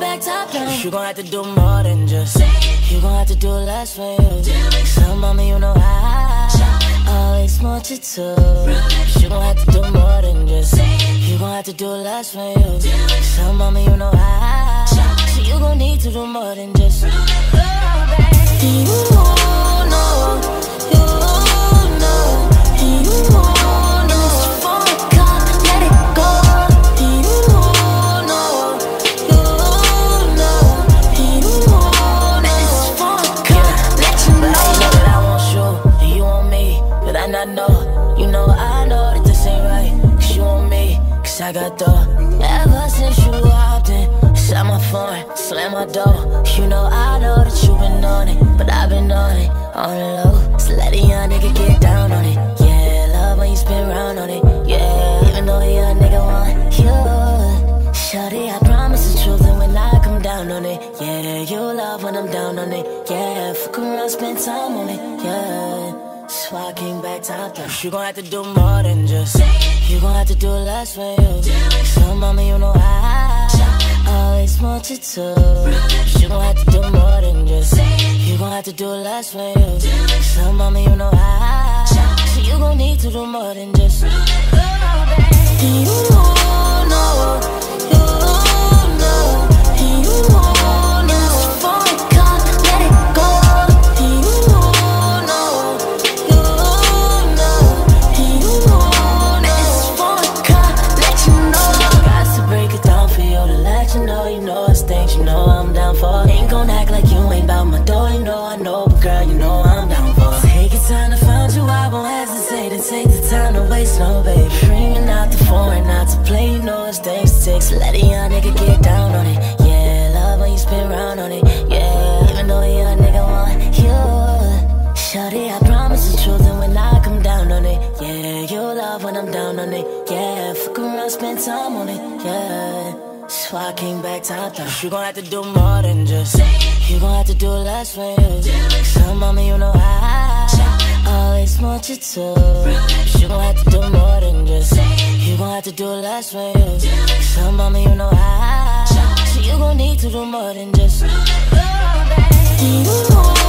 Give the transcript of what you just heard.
back top down. You gon' have to do more than just. You gon' have to do less for you. So mama, you know I always want you to. You gon' have to do more than just. You gon' have to do less for you. So mama, you know so you gon' need to do more than just. You know, you know, it's for God, let it go. You know, it's for God, let you know. I know that I want you, and you want me, but I not know. You know I know that this ain't right, 'cause you want me, 'cause I got the. Ever since you walked in, shut my phone, slam my door. You know I know that you been on it, but I've been on it, on the low. So let a young nigga get down on it. Yeah, love when you spin round on it. Yeah, even though a young nigga want you. Shawty, I promise the truth, and when I come down on it, yeah, you love when I'm down on it. Yeah, fuck around, spend time on it. Yeah, so I came back top down. You gon' have to do more than just. You gon' have to do less for you. So mama, you know I always want you to. You gon' have to do more than just. You gon' have to do less for you. So mama, you know so you gon' need to do more than just. You know, it's for God, let it go. You know it's things you know I'm down for. Ain't gon' act like you ain't bout my door. You know I know, but girl, you know I'm down for. Take your time to find you, I won't hesitate to take the time to waste, no baby. Dreaming out the foreign, not to play, you know it's things to take. So let a young nigga get down on it. Yeah, love when you spin round on it. Yeah, even though a young nigga want you. Shawty, I promise the truth, and when I come down on it, yeah, you love when I'm down on it. Yeah, fuck around, spend time on it. Yeah, so I came back top down. You gon' have to do more than just. You gon' have to do less for you. So mama, you know I always want you to. You gon' have to do more than just. You gon' have to do less for you. So mama, you know so you gon' need to do more than just. You know.